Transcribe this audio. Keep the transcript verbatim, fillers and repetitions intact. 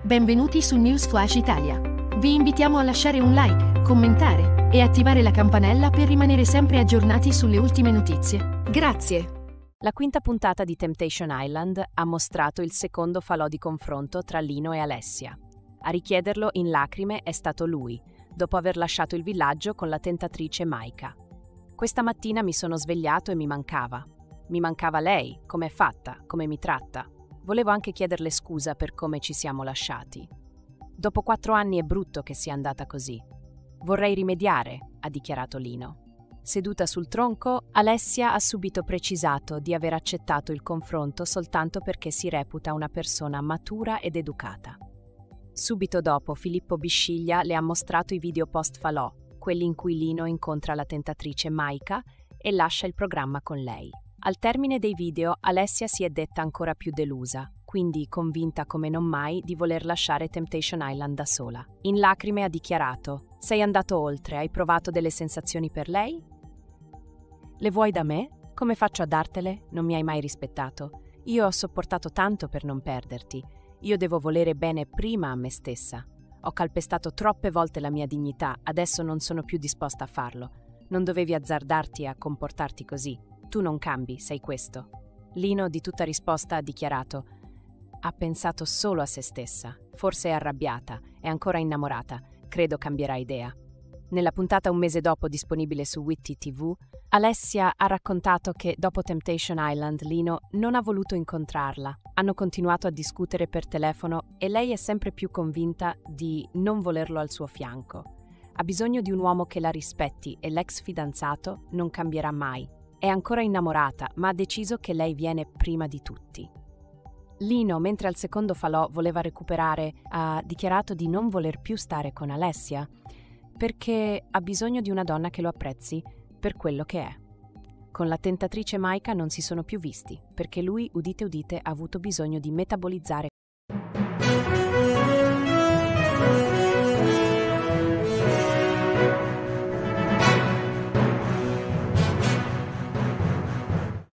Benvenuti su News Flash Italia. Vi invitiamo a lasciare un like, commentare e attivare la campanella per rimanere sempre aggiornati sulle ultime notizie. Grazie! La quinta puntata di Temptation Island ha mostrato il secondo falò di confronto tra Lino e Alessia. A richiederlo in lacrime è stato lui, dopo aver lasciato il villaggio con la tentatrice Maika. Questa mattina mi sono svegliato e mi mancava. Mi mancava lei, come è fatta, come mi tratta. Volevo anche chiederle scusa per come ci siamo lasciati. Dopo quattro anni è brutto che sia andata così. Vorrei rimediare, ha dichiarato Lino. Seduta sul tronco, Alessia ha subito precisato di aver accettato il confronto soltanto perché si reputa una persona matura ed educata. Subito dopo, Filippo Bisciglia le ha mostrato i video post-falò, quelli in cui Lino incontra la tentatrice Maika e lascia il programma con lei. Al termine dei video, Alessia si è detta ancora più delusa, quindi convinta come non mai di voler lasciare Temptation Island da sola. In lacrime ha dichiarato: «Sei andato oltre, hai provato delle sensazioni per lei? Le vuoi da me? Come faccio a dartele? Non mi hai mai rispettato. Io ho sopportato tanto per non perderti. Io devo volere bene prima a me stessa. Ho calpestato troppe volte la mia dignità, adesso non sono più disposta a farlo. Non dovevi azzardarti a comportarti così. Tu non cambi, sei questo». Lino, di tutta risposta, ha dichiarato: «Ha pensato solo a se stessa. Forse è arrabbiata, è ancora innamorata. Credo cambierà idea». Nella puntata un mese dopo, disponibile su W I T T tivù, Alessia ha raccontato che dopo Temptation Island Lino non ha voluto incontrarla. Hanno continuato a discutere per telefono e lei è sempre più convinta di non volerlo al suo fianco. Ha bisogno di un uomo che la rispetti e l'ex fidanzato non cambierà mai. È ancora innamorata, ma ha deciso che lei viene prima di tutti. Lino, mentre al secondo falò voleva recuperare, ha dichiarato di non voler più stare con Alessia perché ha bisogno di una donna che lo apprezzi per quello che è. Con la tentatrice Maika non si sono più visti, perché lui, udite udite, ha avuto bisogno di metabolizzare